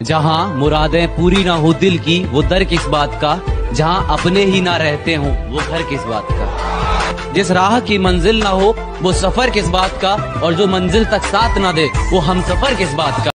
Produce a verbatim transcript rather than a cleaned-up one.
जहाँ मुरादें पूरी ना हो दिल की वो दर किस बात का, जहाँ अपने ही ना रहते हो वो घर किस बात का। जिस राह की मंजिल ना हो वो सफर किस बात का, और जो मंजिल तक साथ ना दे वो हम सफर किस बात का।